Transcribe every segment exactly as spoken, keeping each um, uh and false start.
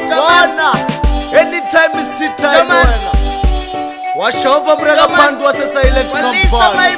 Wana anytime is tea time wena washova mreka phandu wase silent company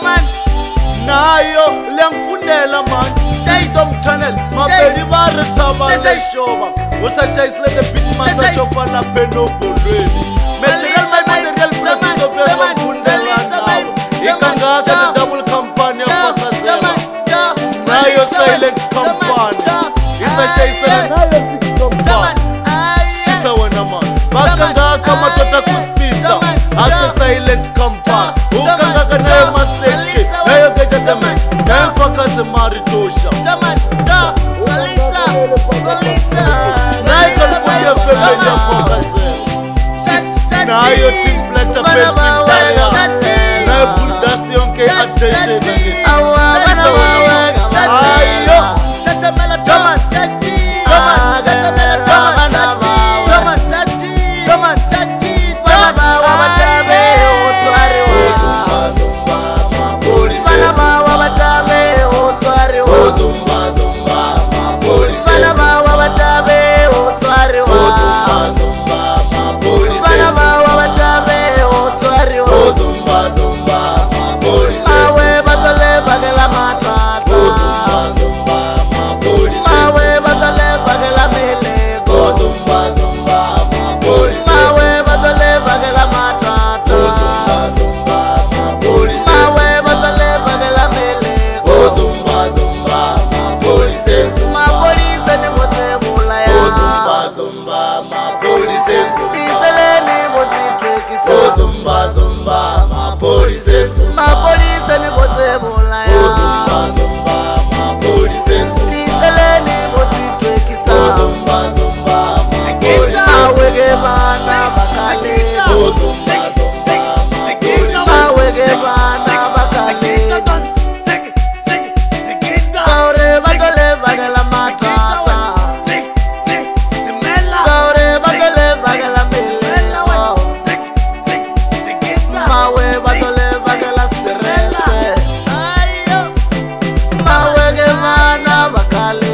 nayo lengifundela man Tunnel, my baby bar taba shoba. Usa shais like the beach master chopa na peno bolwe. Material my material product the best of Bundela now. Ikanga ka double company of Pakasema. Now you silent company. Isa shais na yo six company. Sisa wana man. Bakanga kama tota kuspita. Asa silent company. Ukanga ka na yo stage ke. Na yo geja deme. Time Pakasema ridosha. Kalisa, Kalisa. Now you can find your favorite your focus. Now you team Flector best in Italia. Now you put dusty on K attention again. Sisa wana ayo. Chaman, chaman, chaman, chaman, chaman, chaman, chaman, wabatabe otwari wa zumba ma police. Bana wabatabe otwari wa zumba zumba ma police. Bana wabatabe otwari wa zumba zumba ma police. Bana wabatabe otwari wa zumba zumba ma police. Awe batale bagela matata. Zumba zumba ma police. Awe batale bagela mele. Zumba zumba ma police. Awe batale bagela matata. Zumba zumba ma police. Awe batale bagela mele. Zumba zumba ma police. Ma police ni mozebula ya. Zumba zumba ma police. Iseleni mozitreki so. Zumba zumba ma police. Ma police ni mozebula ya. Zumba zumba ma police. Iseleni mozitreki so. Zumba zumba ma police. Awege bana bakale. Zumba zumba ma police. Awege bana bakale. Kaure bagale bagala matata. Kaure bagale bagala mele. Mawe bagale bagala stress. Mawe gemana bakale.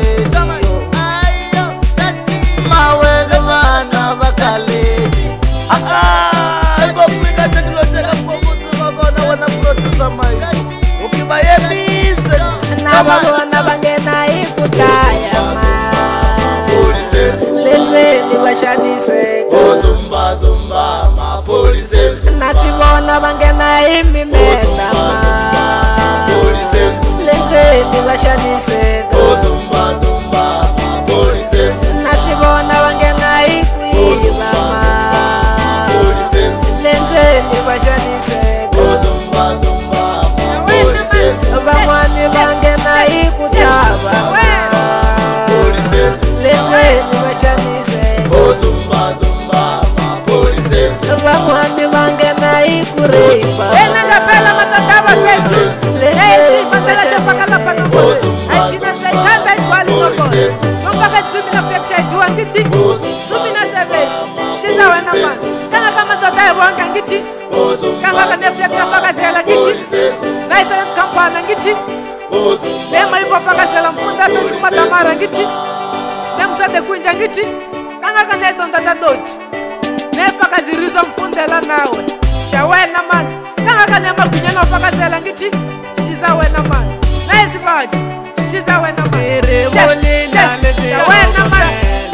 Mawe gemana bakale. Ah, go pika teklo teka pokutu babona wana producer mai. Ukibaye please. Nababona bangena ikutaya ma lenzeni bashanise zumba zumba ma police. Nashibona bangena imimena ma lenzeni bashanise zumba zumba ma police. Nashibona bangena ikuyiba ma lenzeni bashanise zumba zumba ma police. Bamwani bangena ikutaba lenzeni bashanise zumba zumba ma police. Bamwani bangena ikureiba Enanga pela matataba sensu. Lezi fatela shafakala pakabo. Aitina saitanda itwali nobo. Tumfaka tumi na Flector idua ngiti. Sumi na sebeti. Shiza wana man. Kanga kama totaye wanga ngiti. Kanga kane Flector faka zela ngiti. Naisa kampana ngiti. Nema hivyo faka zela mfunda pesi kumatamara ngiti. Nemsate kuinja ngiti. Kanga kane donda doti. Nefaka zirizo mfundela nawe. Shawena man. Kanga kane magunyana faka zela ngiti. Shiza wena man. Nice bag. Shiza wena man. Shawena man.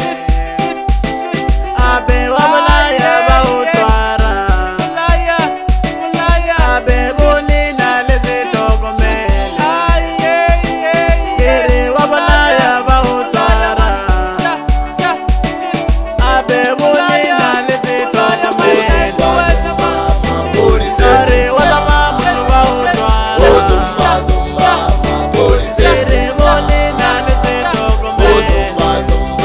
Abe wabulaya bautwara. Mulaya, mulaya. Abe boni na leze togo mele. Kere wabulaya bautwara. Abe boni na leze togo mele. Sare wala mamu bautwara. Zumba zumba ma police. Kere boni na leze togo mele.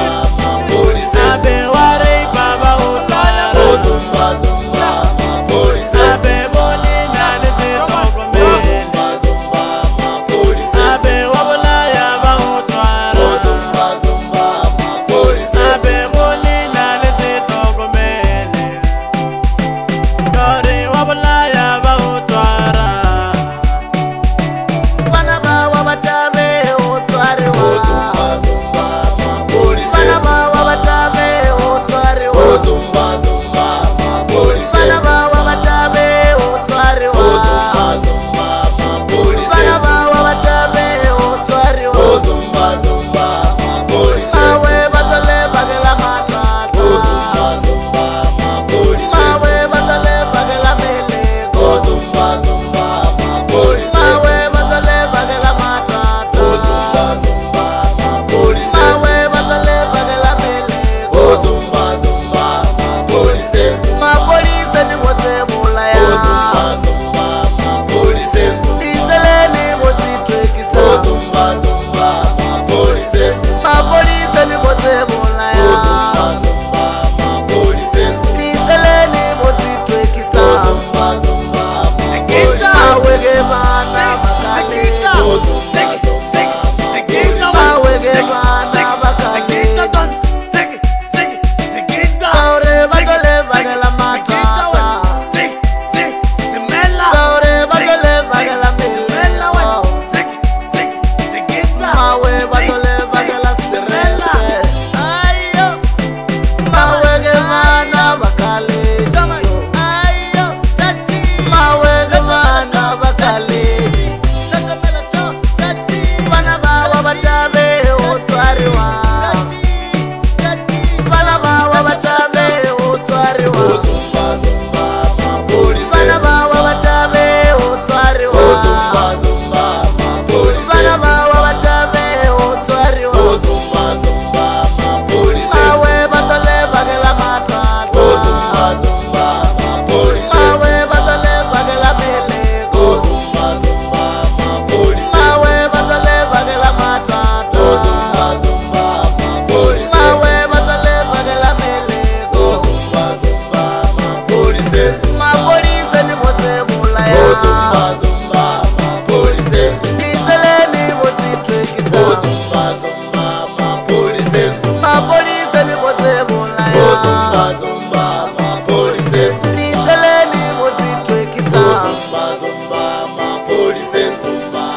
zumba zumba mapolisenzo Liseleni muzitwekisa zumba zumba mapolisenzo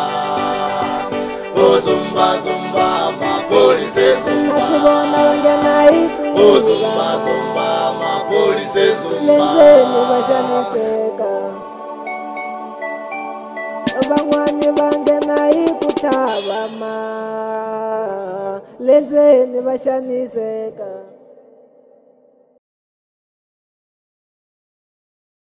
zumba zumba mapolisenzo Nasibona wangena zumba ikuyiba zumba mapolisenzo Lenzeni bashaniseka Abangwani bangena ikutaba ma Lenzeni bashaniseka